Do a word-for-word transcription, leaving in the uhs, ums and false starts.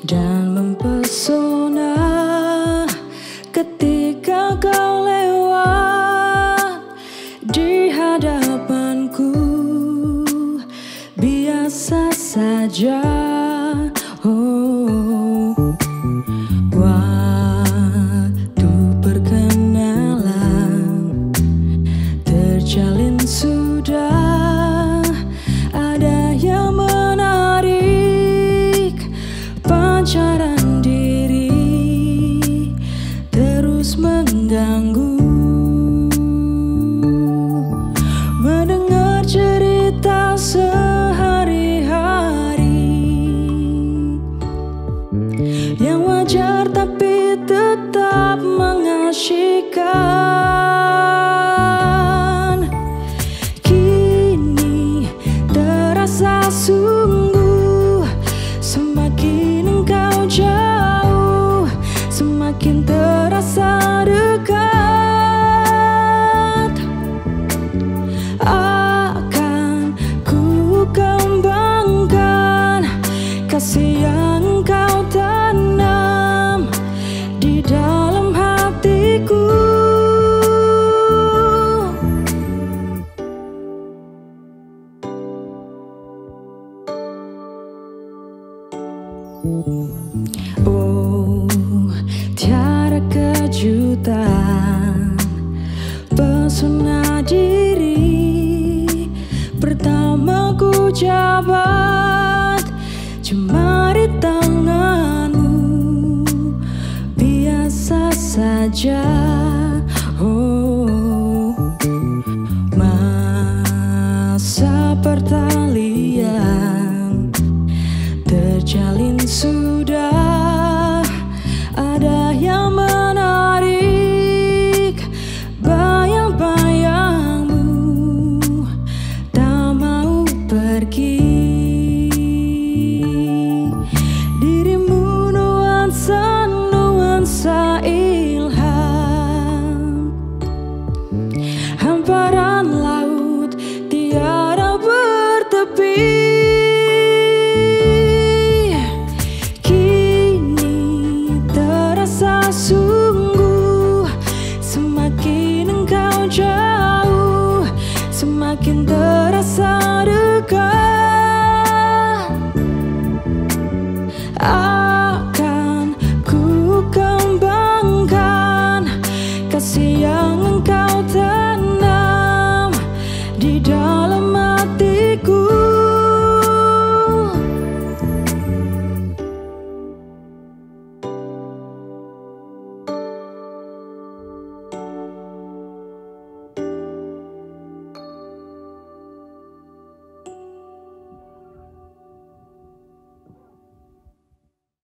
dan mempesona ketika kau lewat di hadapanku. Biasa saja, oh, waktu perkenalan terjalin sudah ada yang menarik. Pacaran diri terus mengganggu. Mendengar cerita sehari-hari yang wajar tapi tetap mengasyikkan. Kini terasa sungguh, semakin engkau jauh, semakin terasa dekat. Akan ku kembangkan kasih yang engkau tanam di dalam hatiku. Oh, tiada kejutan, pesona diri pertama ku jabat, jemari tanganmu. Biasa saja, oh, masa pertalian terjalin sudah ada yang menarik. Bayang-bayangmu tak mau pergi. Dirimu nuansa-nuansa ilham, hamparan laut tiada bertepi. Sungguh, semakin engkau jauh, semakin terasa dekat. Akan ku kembangkan kasih yang engkau